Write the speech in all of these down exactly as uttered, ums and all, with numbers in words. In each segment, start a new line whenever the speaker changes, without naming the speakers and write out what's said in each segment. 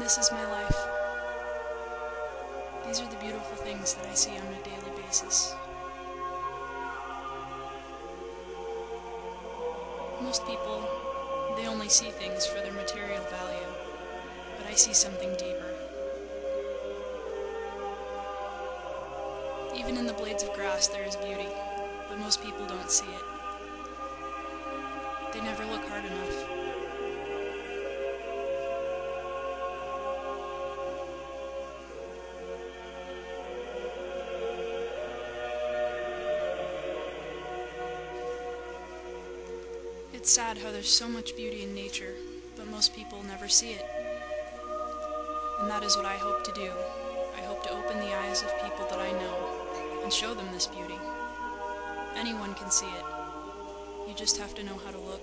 this is my life. These are the beautiful things that I see on a daily basis. Most people, they only see things for their material value, but I see something deeper. Even in the blades of grass there is beauty, but most people don't see it. They never look hard enough. It's sad how there's so much beauty in nature, but most people never see it. And that is what I hope to do. I hope to open the eyes of people that I know and show them this beauty. Anyone can see it. You just have to know how to look.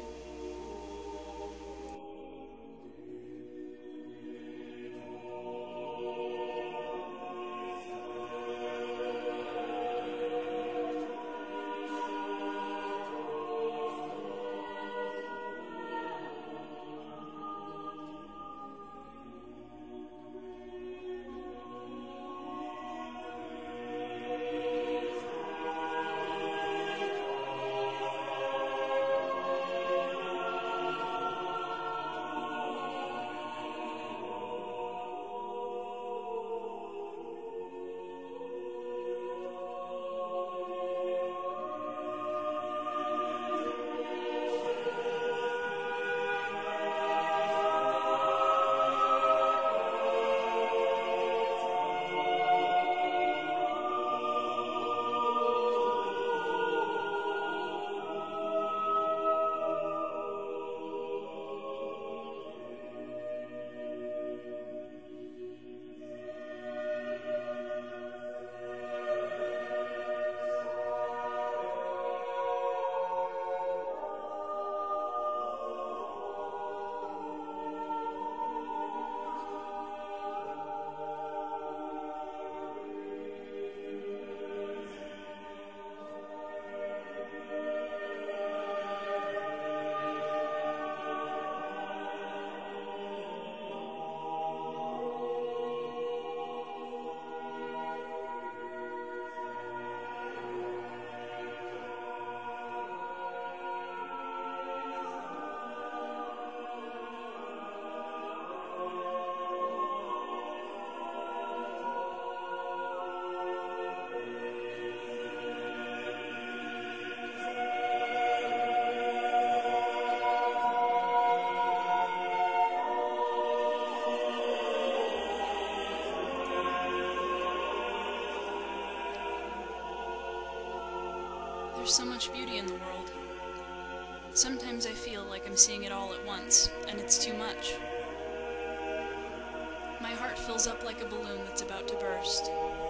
There's so much beauty in the world. Sometimes I feel like I'm seeing it all at once, and it's too much. My heart fills up like a balloon that's about to burst.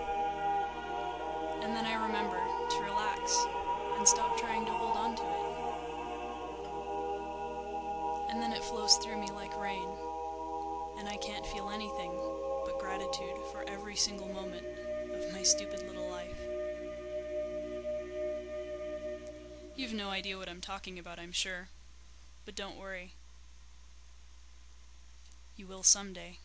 And then I remember to relax and stop trying to hold on to it. And then it flows through me like rain, and I can't feel anything but gratitude for every single moment of my stupid little life. You've no idea what I'm talking about, I'm sure, but don't worry. You will someday.